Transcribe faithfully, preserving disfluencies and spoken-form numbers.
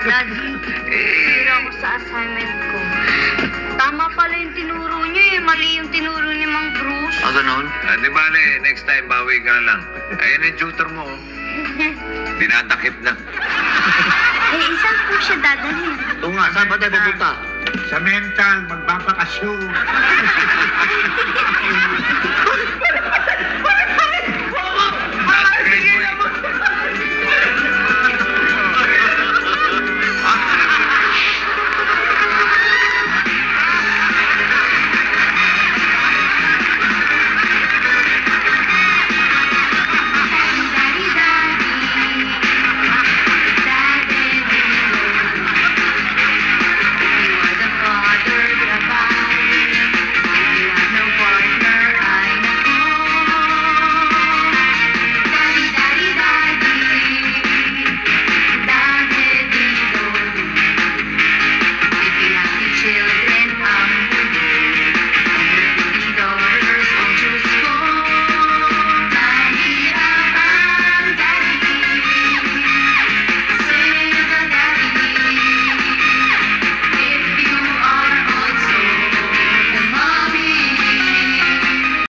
Daddy, hira ako sa assignment ko. Tama pala yung tinuro niyo eh. Mali yung tinuro ni Mang Bruce. Ah, ganun? Ah, di bale, next time bawi ka na lang. Ayun yung tutor mo. oh. Dinadakip na. Eh, isang po siya dadalhin. Oo nga, saan ba tayo pupunta? Sa mental, magbabakasyon.